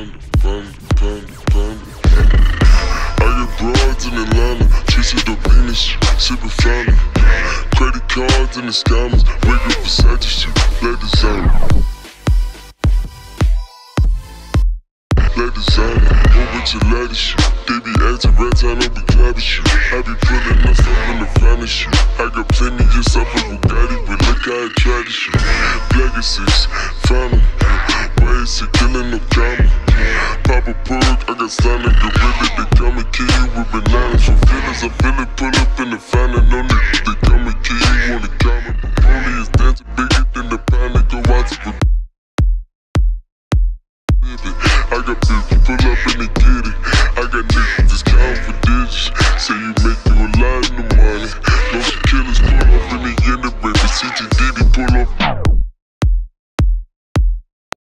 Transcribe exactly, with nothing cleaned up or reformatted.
panda, panda, panda, panda. I got broads in Atlanta, chasing the Venus, sipping fountain. Credit cards and the scammers, wake up beside your shoe, let designer. Let designer, whole bunch of ladies shoot. They be acting rats, I don't be clapping shit. I be pulling myself in the finest shit. I got plenty just up a Bugatti, but look how I try this shit. Black and six, found 'em. Ways to killing no comma. Pop a perk, I got sonic gorilla. They come and kill you with bananas. For feelings, I feel it, pull up in the fountain. No niggas, they come and kill you on the counter. Only is dancing bigger than the pound. They go out to the I got people pull up and they get it. I got niggas that's counting for digits. Say you make you a lot of money. Know some killers pull up and they end up, baby. C G D, pull up.